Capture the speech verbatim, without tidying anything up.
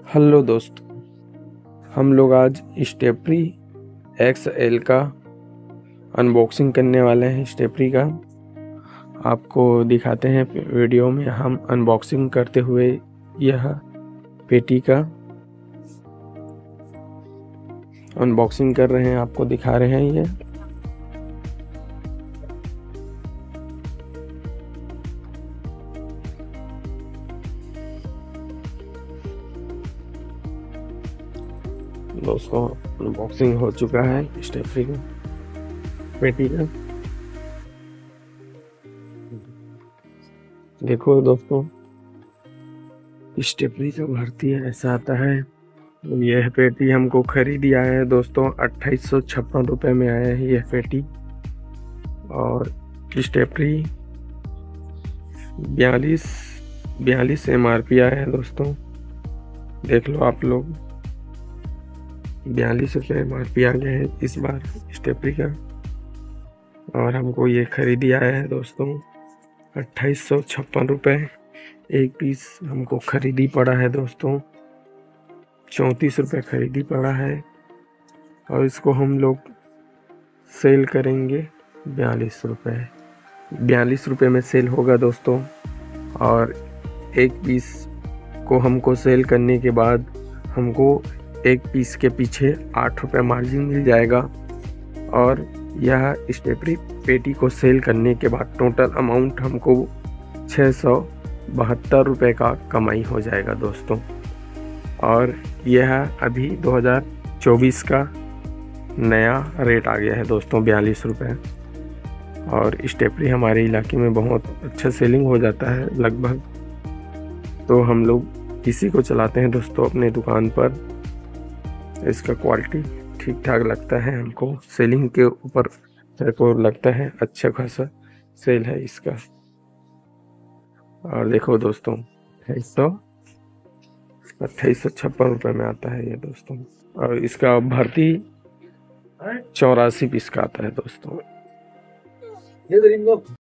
Hello दोस्त, हम लोग आज स्टेपरी एक्स एल का अनबॉक्सिंग करने वाले हैं। स्टेपरी का आपको दिखाते हैं वीडियो में हम अनबॉक्सिंग करते हुए। यह पेटी का अनबॉक्सिंग कर रहे हैं, आपको दिखा रहे हैं। ये दोस्तों अनबॉक्सिंग हो चुका है स्टेपरी का पेटी का। देखो दोस्तों, स्टेपरी का भर्ती ऐसा आता है। यह पेटी हमको खरीदी आया है दोस्तों, अट्ठाईस सौ छप्पन रुपये में आया है यह पेटी। और स्टेपरी बयालीस बयालीस एम आर पी आया है दोस्तों, देख लो आप लोग। बयालीस रुपये एम आर पी आ गया है इस बार स्टेपरी का। और हमको ये खरीदी आया है दोस्तों अट्ठाईस सौ छप्पन रुपये। एक पीस हमको खरीदी पड़ा है दोस्तों, चौंतीस रुपये खरीदी पड़ा है। और इसको हम लोग सेल करेंगे बयालीस रुपये बयालीस रुपये में सेल होगा दोस्तों। और एक पीस को हमको सेल करने के बाद हमको एक पीस के पीछे आठ रुपये मार्जिन मिल जाएगा। और यह स्टेपरी पेटी को सेल करने के बाद टोटल अमाउंट हमको छः सौ बहत्तर रुपये का कमाई हो जाएगा दोस्तों। और यह अभी दो हज़ार चौबीस का नया रेट आ गया है दोस्तों, बयालीस रुपये। और स्टेपरी हमारे इलाके में बहुत अच्छा सेलिंग हो जाता है लगभग, तो हम लोग इसी को चलाते हैं दोस्तों अपने दुकान पर। इसका क्वालिटी ठीक ठाक लगता है हमको, सेलिंग के ऊपर मेरे को लगता है अच्छा खासा सेल है इसका। और देखो दोस्तों, अट्ठाईस सौ अट्ठाईस सौ छप्पन रुपये में आता है ये दोस्तों। और इसका भर्ती चौरासी पीस का आता है दोस्तों।